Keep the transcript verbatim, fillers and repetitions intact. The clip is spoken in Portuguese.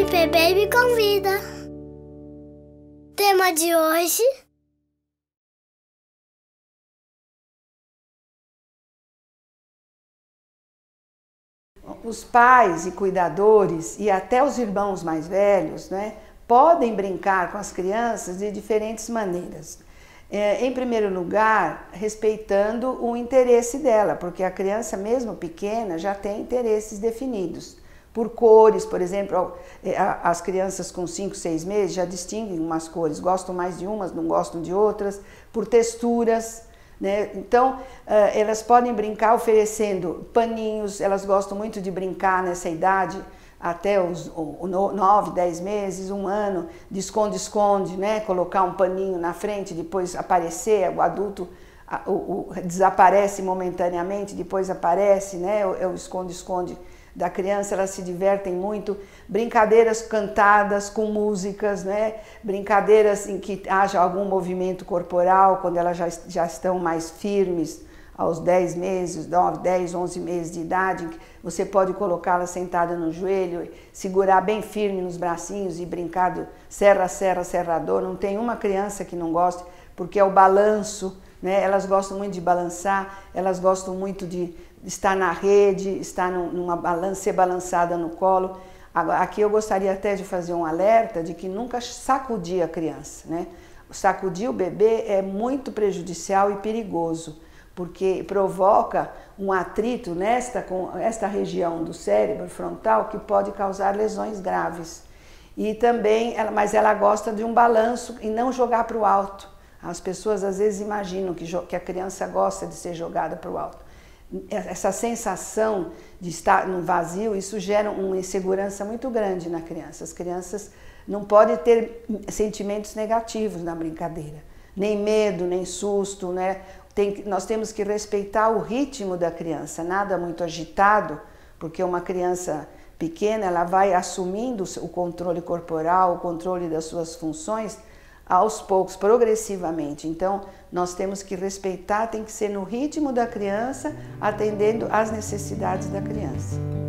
P Baby convida. Tema de hoje: os pais e cuidadores e até os irmãos mais velhos, né, podem brincar com as crianças de diferentes maneiras. É, em primeiro lugar, respeitando o interesse dela, porque a criança, mesmo pequena, já tem interesses definidos. Por cores, por exemplo, as crianças com cinco, seis meses já distinguem umas cores, gostam mais de umas, não gostam de outras, por texturas, né? Então, elas podem brincar oferecendo paninhos, elas gostam muito de brincar nessa idade, até os nove, dez meses, um ano, de esconde-esconde, né? Colocar um paninho na frente, depois aparecer, o adulto o, o, desaparece momentaneamente, depois aparece, né? É o esconde-esconde da criança. Elas se divertem muito, brincadeiras cantadas com músicas, né? Brincadeiras em que haja algum movimento corporal, quando elas já, já estão mais firmes, aos dez meses, nove, dez, onze meses de idade, você pode colocá-la sentada no joelho, segurar bem firme nos bracinhos e brincar do serra, serra, serrador. Não tem uma criança que não goste, porque é o balanço, né? Elas gostam muito de balançar, elas gostam muito de estar na rede, estar numa balança, ser balançada no colo. Aqui eu gostaria até de fazer um alerta de que nunca sacudir a criança, né? Sacudir o bebê é muito prejudicial e perigoso, porque provoca um atrito nesta com esta região do cérebro frontal que pode causar lesões graves. E também, ela, mas ela gosta de um balanço e não jogar para o alto. As pessoas às vezes imaginam que, que a criança gosta de ser jogada para o alto. Essa sensação de estar no vazio, isso gera uma insegurança muito grande na criança. As crianças não podem ter sentimentos negativos na brincadeira, nem medo, nem susto, né? Tem, nós temos que respeitar o ritmo da criança, nada muito agitado, porque uma criança pequena ela vai assumindo o controle corporal, o controle das suas funções aos poucos, progressivamente. Então, nós temos que respeitar, tem que ser no ritmo da criança, atendendo às necessidades da criança.